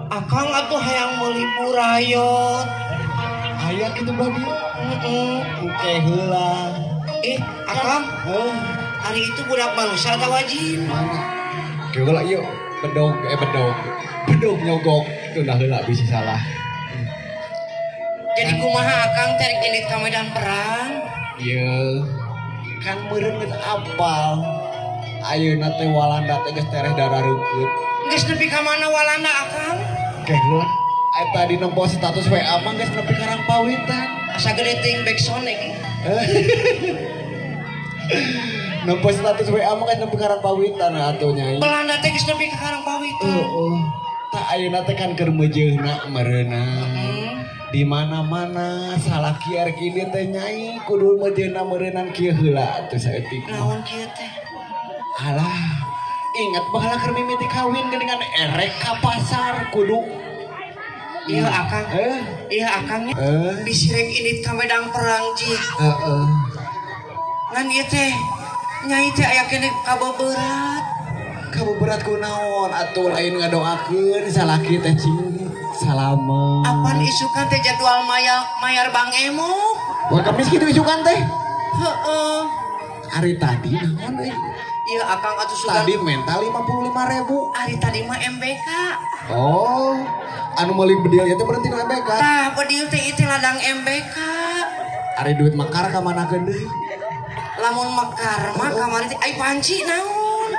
Akang atuh hayang meuli burayot. Hayang itu bagi. Oke heula. Akang. Hari itu budak manusia ada wajib. Heula ieu bedog nyogok itu dah heula bisa salah. Jadi kumaha akang cari indit ka medan perang? Ieu kan meureun geus apal. Ayeuna teh Walanda teh geus tereh darareukkeut. Geus nepi ka mana Walanda akang? Keheula eta di nempo status WA mah geus nepi ka Rangpawitan. Asa gede ting backsound iki. Nempo status WA mah geus nepi ka Rangpawitan atuh nyai. Belanda teh geus nepi ka Rangpawitan. Tah ayeuna teh kan keur meujeuhna meureunna. Di mana-mana salah kieu kieu teh nyai kudu meujeuhna meureunan kieu heula atuh saeutik. Naon kieu teh? Alah, ingat bahala keur mimiti kawin geuningan erek ka pasar kudu. Iya akang. Iya akangnya. Disirek indit ka medan perang jih. Ngan ieu teh nyai teh aya keneh kabeberat. Kabeberat kunaon atuh lain ngadoakeun salaki teh cing salamet. Apaan isukan teh jadwal mayar Bang Emo? Wah kamis kitu isukan teh. Heeh. Ari tadi naon euy? Iya akang atuh sudah. Tadi mental 55.000. Ari tadi mah MBK. Oh, anu meuli bedil teh berhenti na MBK. Tah bedil teh itu ladang MBK. Ari duit mekar ka manakeun deui? Lamun mekar mah kamari teh ai panci naon?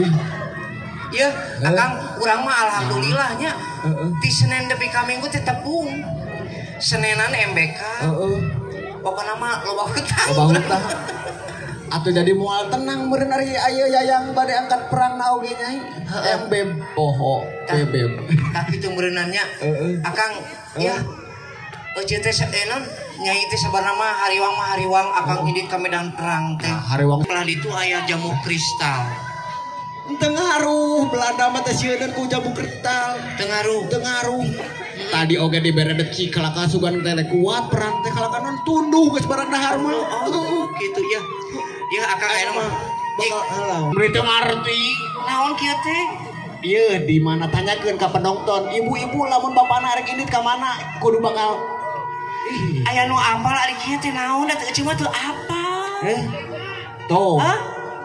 Iya, akang urang mah alhamdulillahnya. Di Senin depi ka Minggu teh tepung. Senenan MBK. Pokona mah loba hutang. Loba hutang. Atuh jadi moal tenang meureun ari aya yayang bade angkat perang na oge nyai. Embeb poho, bebeb. Tapi teu meureunannya. Akang ya eueuh teh saenon nyai teh sabarna mah hariwang akang indit ka medan perang teh. Hariwang Belah ditu aya jamu kristal. Teu ngaruh Belanda mah teh sieun ku jamu kristal. Teu ngaruh. Tadi oge dibere deci kalaka sugan teh kuat perang teh kalakanan tunduh geus barang dahar mah. Gitu ya. Ya akang aya mah bakal halang. Beri teu ngarti. Naon kieu teh? Ieu di mana tanyakeun ka penonton, ibu-ibu lamun bapana arek indit ka mana kudu bakal aya nu apal ari kieu teh naon da teu cuma teu apal. Tuh. Hah?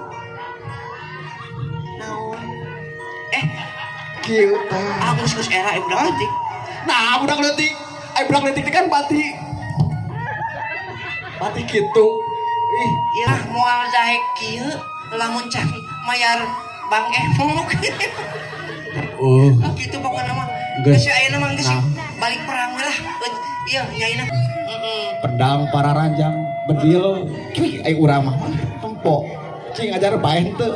Naon? Kieu teh. Geus era budak leutik. Nah, budak leutik. Budak leutik kan pati. Pati kitu. Irah moal daek kieu lamun cak mayar Bang Emo. Kitu pokona mah. Geus ayeuna mah geus balik perang lah. Iya, nyaina. Pedang para ranjang bedil. Cuy, ai urang mah tempo. Cing ajar bae teu.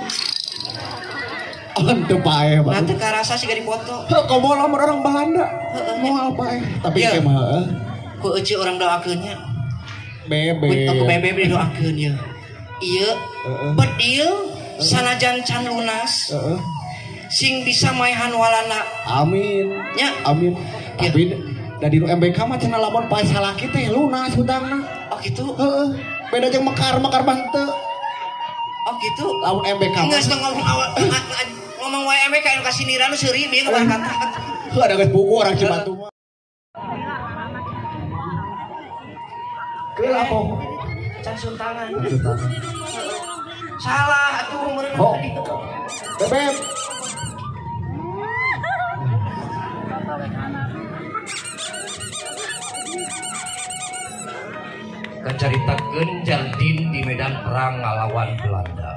Teu bae mah. Nanti karasa siga dipoto. Komo lamun orang Belanda. Moal bae. Tapi ge mah ku eueuh urang doakeunnya. Bebe. Aku bebe doakeun ya. Ieu bedil sanajan can lunas. Sing bisa maehan walana. Amin. Nya. Amin. Tapi da di MBK mah cenah lamun pae salaki teh lunas hutangna. Oh gitu. Beda jeung mekar banteu. Oh gitu. Lamun MBK mah. Geus ngomong wae MBK anu kasiniran nu seuri bieu kata. Ada geus buku orang Cibatu mah. Kenapa? Can suntangan. Salah atuh meureun tadi. Bebeb. Kacaritakeun Jaldin di medan perang ngalawan Belanda.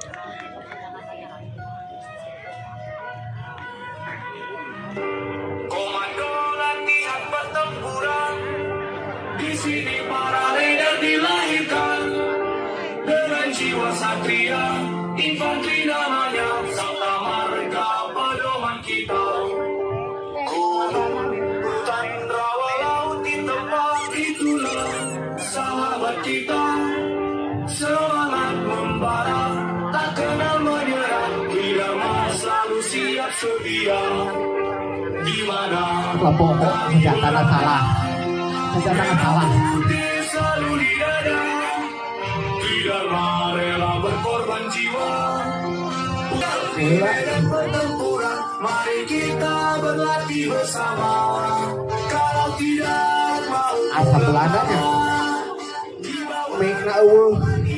Komando latihan pertempuran. Di sini para leader dilahirkan dengan jiwa satria, infanteri namanya, serta marga pedoman kita. Gunung, hutan, rawa, laut di tempat itulah sahabat kita. Semangat membara, tak kenal menyerah, irama selalu siap sedia. Di mana Kelompok senjata salah. Senjata salah. Selalu di dada, tidak rela berkorban jiwa. Dalam pertempuran, mari kita berlatih. Asa Belandanya Mekna eueuh.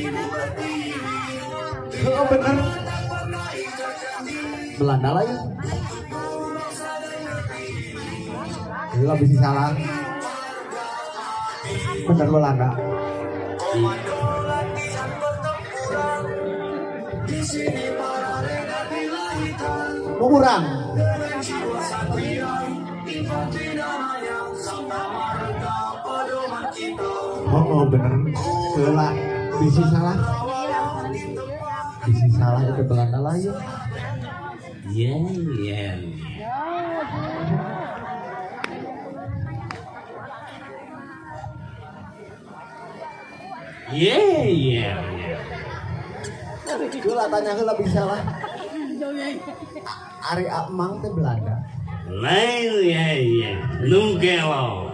Oh bener Belanda lah ya. Gila bisa salah. Bener Belanda. Mau kurang. Oh bener. Gila bisa salah. Bisa salah itu Belanda lah ya. Yeah. Gila tanya heula bisa lah. Ari Amang teh Belanda. Lain Nugelo.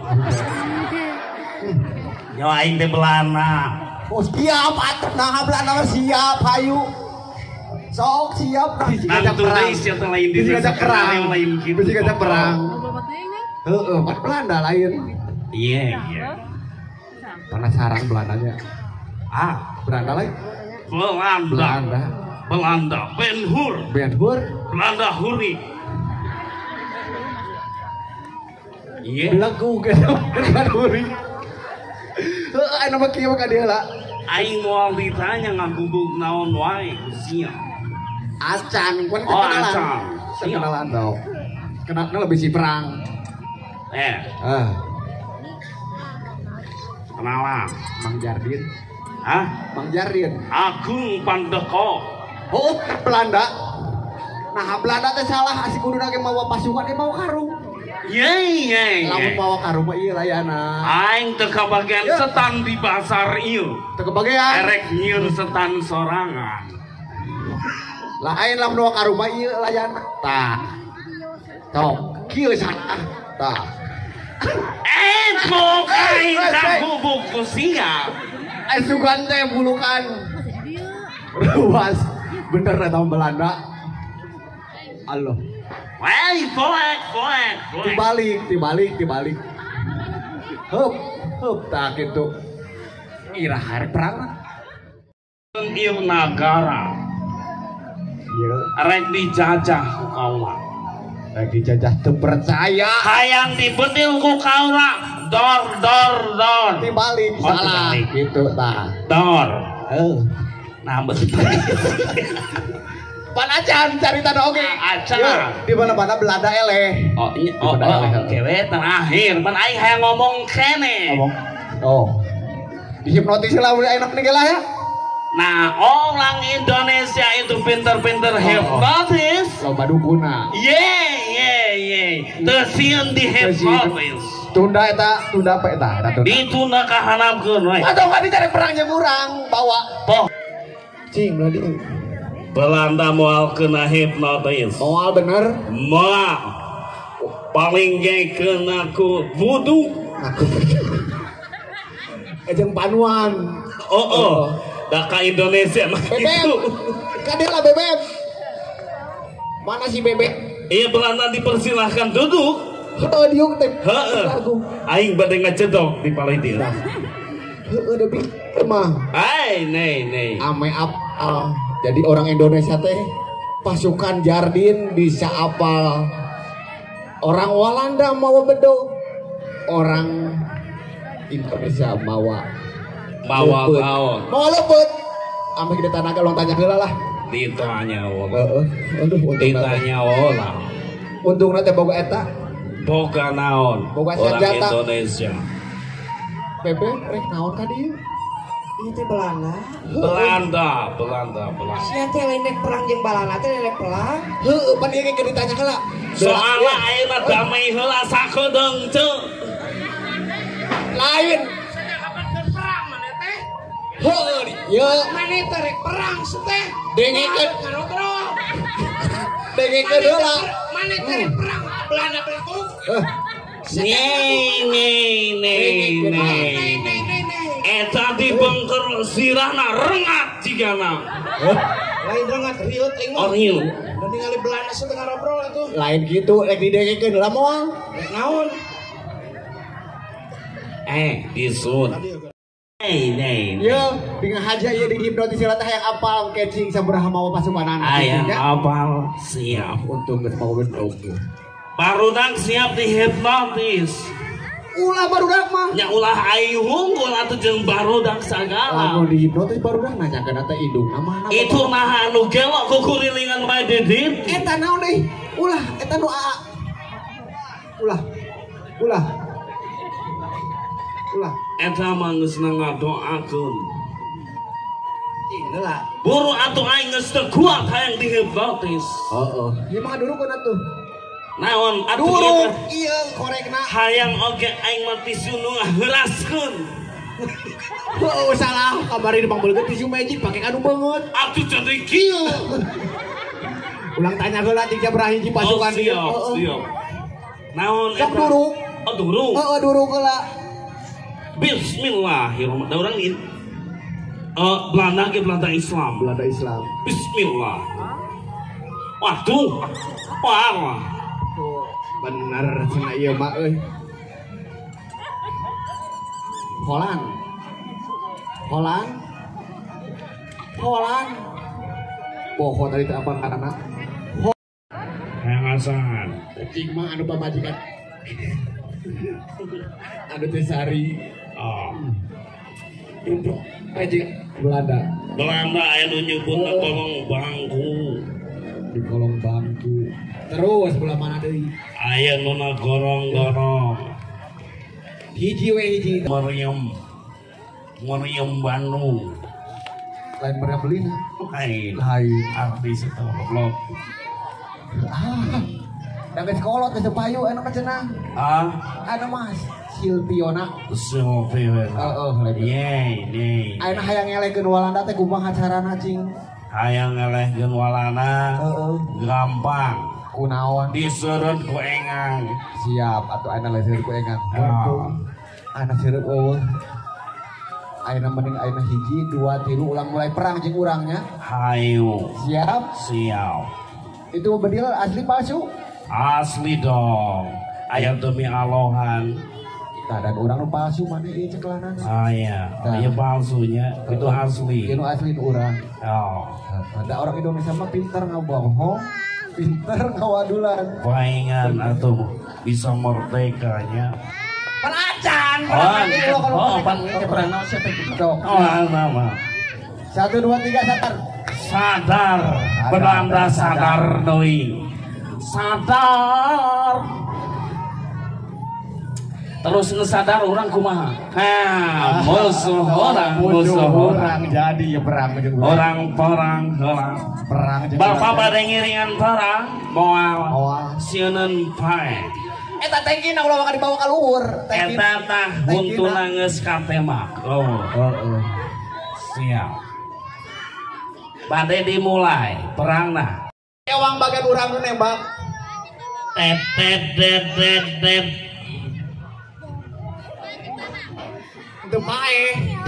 Yo aing teh Belanda. Oh siap atuh nah Belanda mah siap hayu. Sok siap Nang turis ya teh lain di bisa perang. lain kitu. Bisa perang. Heeh, pas Belanda lain. Iya. Penasaran Belandanya. Belanda lain. Belanda Ben Hur. Belanda Huri. Iya. Belagu ke Ben Huri. Heeh, anu mah kieu ka dieu lah. Aing moal ditanya ngagubuk naon wae sia. Acan, kan Oh, kenalan. acan. Kenalan dong. Kenapa lebih si perang? Kenalan. Mang Jardin. Mang Jardin. Agung Pandeko. Oh, Belanda. Nah, Belanda teh salah asik kuduna ge mawa pasukan ge mawa karung. Ye. Lamun mawa karung mah ieu layana. Aing teu kabagian setan di pasar ieu. Teu kebagean. Erek nyieun setan sorangan. Lain lamun mawa karung mah ieu layana. Tah. Tok, kieu salah. Tah. Bok aing kagubuk ku sia. Sugan teh bulukan. Ruas. Bener eta Belanda. Allah. Wei, poek. Tibalik. Hup, tak gitu. Ira hari perang. Ieu nagara Iya. rek dijajah ku kaula. Rek dijajah teu percaya. Hayang dibetil ku kaula. Dor. Tibalik salah tibalik. gitu tah. Dor. Nah, Pan acan cari tanah oge. Acan. Di mana-mana Belanda eleh. Oke we terakhir. Pan aing hayang ngomong kene. Dihipnotis lah udah enak nih lah ya. Nah, orang Indonesia itu pinter-pinter hipnotis. Loba dukuna. Ye. Teu di hipnotis. Tunda apa eta? Ditunda kahanapkeun we. Atau enggak dicari perangnya murang bawa. Poh. Cing lah di. Belanda moal kena hipnotis. Moal bener. Moal. Paling ge kena ku vudu. Aku. Ejeng panuan. Da ka Indonesia mah Bebek. Kadela bebek. Mana si bebek? Iya Belanda dipersilahkan duduk. Heuh diuk teh. Heeh. Aing bade ngacedok di palai dieu. Heuh debi mah. Hai, nei. Ame jadi orang Indonesia teh pasukan Jardin bisa apal. Orang Walanda mau bedo. Orang Indonesia mau lepet. Ame kita tanaga ulang tanya heula lah. Ditanya Ditanya olah. Untungna teh boga eta. Boga naon? Boga Orang senjata. Indonesia. Bebe rek naon ka dieu? Ieu teh Belanda. Belanda. Sia teh lain rek perang jeung Belanda teh rek perang. Heuh pan ieu ge ditanya heula. Soalna ayeuna damai heula sakedeung teu. Lain. Heuh ieu Mane teh rek perang teh. Dengikeun. Ngarotro. Dengikeun heula. Mane teh rek perang Belanda belaku. Nei. Eta dibengker sirahna rengat cigana. Lain rengat riut aing mah. Oh riut. Da ningali Belanda setengah robrol atuh. Lain gitu rek didengekeun lah moal. Rek naon? Disut. Nih. Yo, dengan haja ieu dihipnotis heula teh hayang apal catching sabaraha mawa pasukanan. Ayah apal siap. Untung geus mau bentuk. Barudak siap dihipnotis. Ulah barudak mah. Nya ulah aing hunggul atuh jeung barudak sagala. Lamun dihipnotis barudak nanyakeun teh indungna mana. Itu nah anu gelok ku kurilingan bae didit. Eta naon deui? Ulah, eta nu aa. Ulah. Eta mah geus ngadoakeun. Inilah. Buru atuh aing geus teu kuat hayang dihipnotis. Heeh. Ieu mah durukeun atuh. Naon atuh Duruk ieu korekna. hayang oge aing mah tisu nu ngaheuraskeun. Oh salah, kamari dipangbeulkeun tisu magic pake kanu beungeut. Atuh jadi kieu. Ulang tanya heula ti jabra hiji pasukan ieu. Siap. Naon Sok duruk. Oh duruk. Heeh, duruk heula. Bismillahirrahmanirrahim. Da urang ini Belanda ke Belanda Islam. Belanda Islam. Bismillah. Waduh. Parah. Tuh, bener cenah ieu mah euy. Holland. Poho tadi teh apa karana? Hayang asahan. Cing mah anu pamajikan. Anu teh sari. Oh. Magic Belanda. Belanda aya nu nyebutna kolong bangku. Di kolong bangku. Terus belah mana deui? Aya nu gorong-gorong. Hiji Meriam Bandung. lain mereka belina. Hai artis itu goblok. Dapat sekolot ke sepayu enak cenah. Anu mas Silviona. Ye. Ayeuna hayang ngelekeun Walanda teh kumaha carana cing? Hayang ngelehkeun Walanda. Gampang. Kunaon? Diseurut ku engang. Siap atuh ayeuna leuseur ku engang. Anak seureut eueuh. Ayeuna mending ayeuna hiji, 2, 3 ulang mulai perang jeung urangnya. Hayu. Siap? Siap. Itu bedil asli palsu? Asli dong. Aya demi alohan. Nah, dan orang nu palsu mana ieu ceklanan? Aya palsunya, itu asli. Itu asli nu urang. Oh. Ada orang Indonesia mah pinter ngabohong, pinter ngawadulan. Paingan atuh bisa merdekanya. Pelacan. Perang siapa itu? Nama. 1, 2, 3 sadar. Sadar. Belanda sadar doi. Sadar. Terus ngesadar orang kumaha. Musuh orang jadi ya perang perang. Bapak bade ngiringan perang moal sieun pae. Eta tengkina ulah bakal dibawa ka luhur. Eta tah buntuna geus katemak. Siap. Bade dimulai perangna. Ewang bagian urang nu nembak. Tet. Teu pae.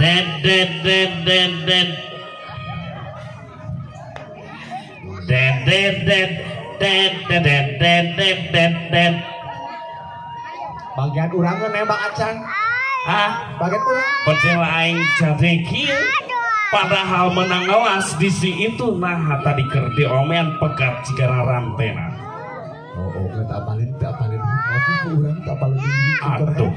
Det. Bagian urang nu nembak acan. Bagian urang. Percaya aing jadi kieu. Padahal menang awas di si itu nah tadi keur diomen pegat cigara rantena. Tak apalin. Tapi ku urang tak apalin. Atuh.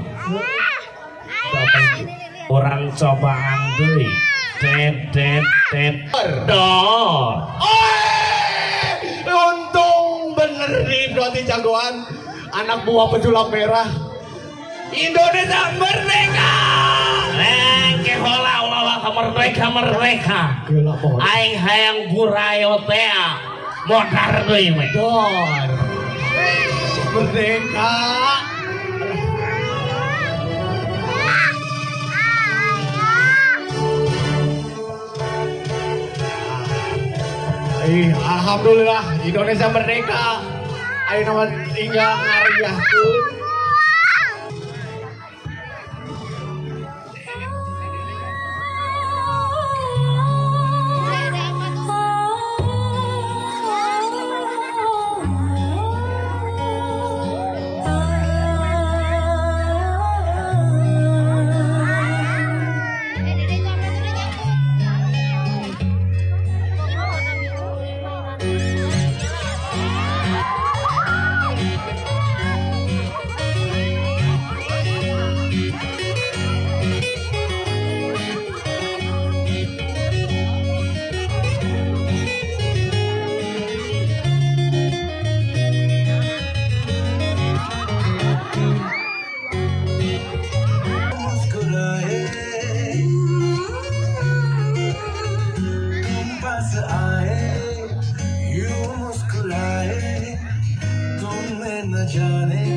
Orang cobaan deui. Tet. Dor. Untung bener nih berarti jagoan anak buah pejulang merah. Indonesia merdeka. Ke hola merdeka. Aing hayang burayo teh modar deui we. Dor. Merdeka. Alhamdulillah Indonesia merdeka. Ayo nama tinggal ngariah tuh.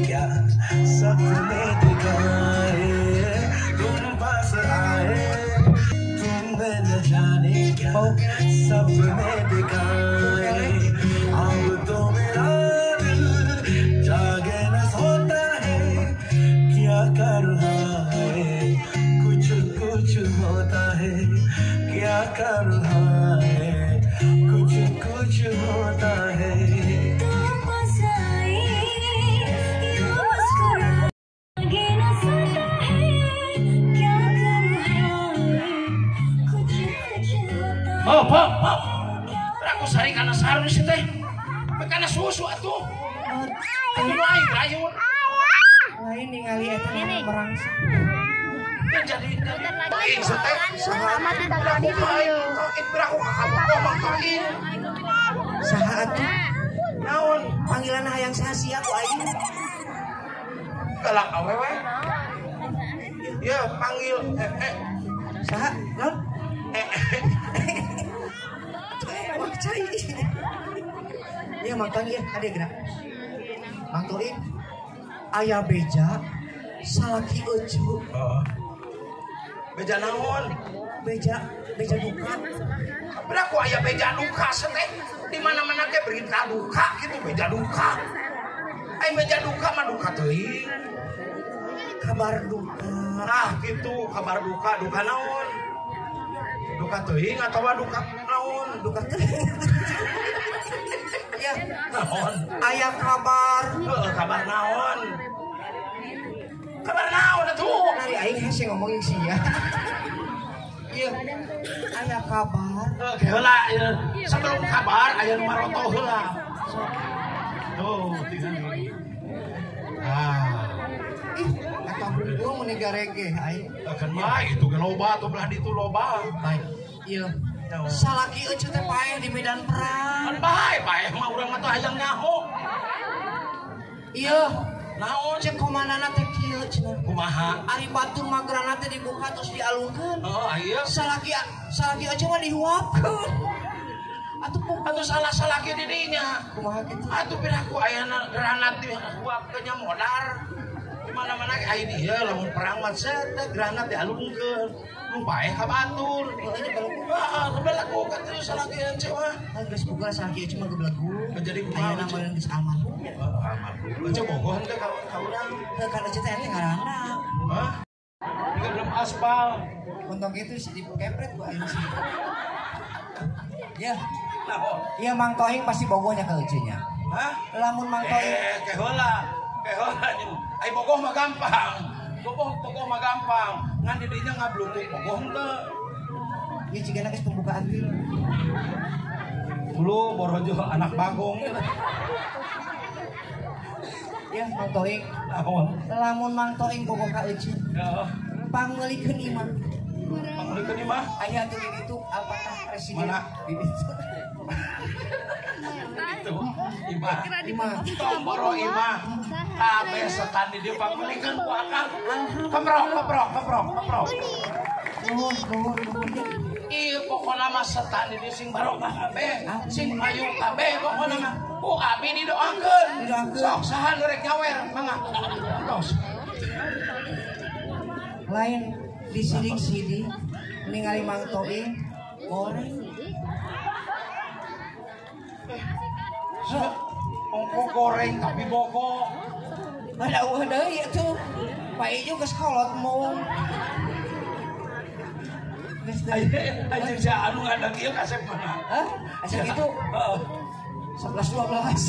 क्या सपने दिखाए तुम पास आए तुमने न जाने क्या सपने दिखाए अब तो मेरा दिल जागे न सोता है क्या कर रहा है कुछ कुछ होता है क्या कर रहा है कुछ कुछ होता है Oh, Pak. Aku sari kana sarung sih teh. Kana susu atuh. Lain rayun. Lain ningali eta merangsang. Jadi teh saha aku mangkain. Saha atuh? Naon panggilan hayang sasia ku aing. Galak awewe. Ya panggil Saha? Naon? Iya mangkang ya, ada gerak. Mangtoin, ayah beja, salaki ecu. Beja naon? Beja duka. Berapa ayah beja duka seteh? Di mana-mana ke berita duka gitu beja duka. Ay beja duka mah duka teuing. Kabar duka. Nah gitu kabar duka naon? Duka teuing atau duka naon? Duka teuing. Ya, naon? Ayah kabar. Kabar naon? Kabar naon atuh? Nari aing hese ngomongin sia. Iya. Ayah kabar. Heula sebelum kabar aya nu maroto heula. Tuh, tinggal. Ih, eta bumbu meuni garege aing. Kan mah itu ge loba atuh belah ditu loba. Baik. Iya. Salaki euceut teh paeh di medan perang. Paeh mah urang mah teh hayang nyaho. Iya. Naon Cek komandanna teh kieu cenah. kumaha? Ari batur mageranna teh dibuka terus dialungkeun. Oh, iya. Salaki euceut mah dihuapkeun. Atuh salah ge di dinya. kumaha kitu? Atuh piraku ayana granat dihuapkeun nya modar. Di mana-mana ge aya dieu lamun perang mah set granat dialungkeun. Nu paeh ka batur. Heeh, gebelagu ka teh salaki euceut mah. Geus buka salaki euceut mah gebelagu. Jadi Aya kumaha nama yang geus almarhum. Euceut bogoh teh ka urang. Teu kan euceut teh ngaranna. Hah? Ini belum aspal. Untuk itu sih dikepret gua aing sih. Ya. Nah, Iya Mang Tohing pasti bogohnya ke euceutnya. hah? Lamun Mang Tohing Keheula. Ai bogoh mah gampang. Bogoh mah gampang. Ngan di dinya ngablutuk bogoh teu. ieu cigana geus pembukaan film. Dulu borojo anak bagong. Ya Mang Tohing, Naon? lamun Mang Tohing bogoh ka euceut, Ya, panglikeun imah. panglikeun ieu mah. Aya tuh di ditu apakah presiden Mana? di ditu. Itu imah. Imah. Tomboro imah. Kabeh setan di dieu panglikeun ku akang. Keprok. Nuhun. Ieu pokona mah setan di dieu sing barokah kabeh, sing payu kabeh pokona mah. Ku abi didoakeun. Sok saha nu rek nyawer mangga. Tos. Lain disidik-sidik ningali Mang Tohing goreng. Ongko goreng tapi bogok. Ada deui atuh. Pai juga sekolot mung. Aja ja anu ngadang ieu kasep mana? Hah? Asal itu Heeh. 11-12.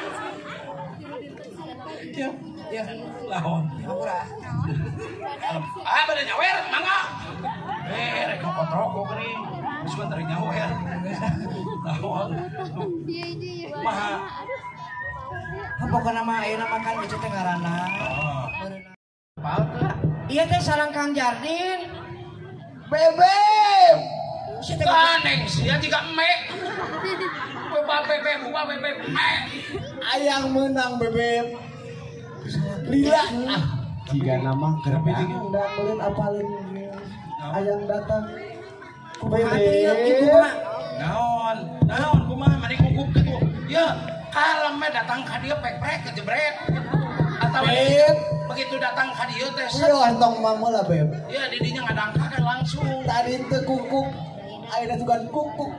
Ya, Laon. ngapura. Bade nyawer mangga. Rek kotrok go geuning. Geus teu nyawer. Laon. Maha. Pokona mah ayeuna makan euceut teh ngaranna. Palteu. Iya teh sareng Kang Jardin. Bebem. Si teh Kaneng sia jiga emek. Buba bebem emek. Ayang menang bebek. Lila. Jika nama gerbang dan meureun apalin ayang datang. Ku bebek. Naon kumaha mari kukup kitu. Ya, kalem datang ka dieu pek-pek kejebret. Atawa Beb. Begitu datang ka dieu teh. Iya, entong mama lah beb. Ya didinya ngadangkakan langsung. Tadi teu kukuk, ayeuna sugan kukuk.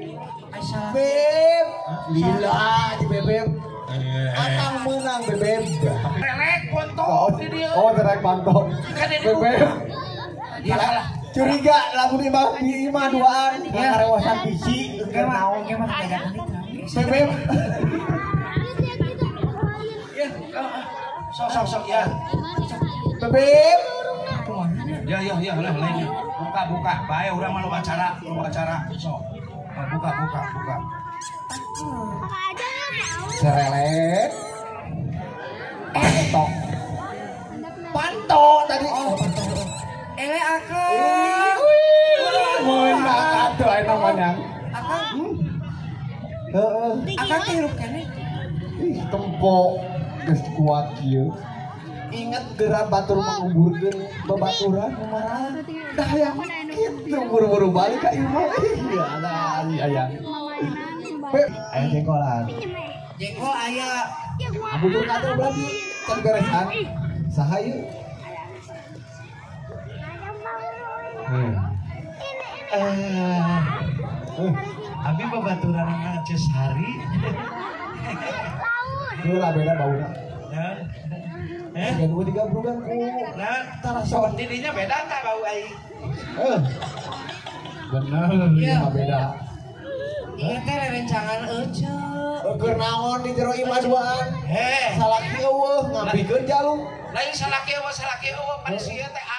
Beb, lila di bebeb. Akang menang bebeb. Relek kontok di dieu. Oh, terek pantau. Bebeb. Ya lah. Curiga lamun di imah duaan, ngarewasan biji, Naon ge mah dagangan itu. bebeb. Ya, sok ya. Bebeb. Ya, lah lain. Buka. Bae urang mah lu acara. Sok. Buka. Serelek. Panto tadi. Ele akang. Mun atuh aya namanya. Akang. Heeh. Akang hirup keneh. Ih, tempo geus kuat kieu. Ingat geura batur menguburkeun babaturan kumaha. Dah hayang kitu buru-buru balik ka imah. Iya, ada aya. Aya jengkolan. Jengkol aya. Abutur kata berarti can beresan. Saha ieu? Abi babaturan Aces Hari. Ieu lah beda bauna. Ya. Dua tiga bulan ku. Nah, Tarason. dirinya beda tak bau aing. Bener, iya mah beda. Iya teh rerencangan ece. Keur naon di jero imah duaan? Heh, Salaki eueuh ngabikeun jalung. lain salaki eueuh pan sia teh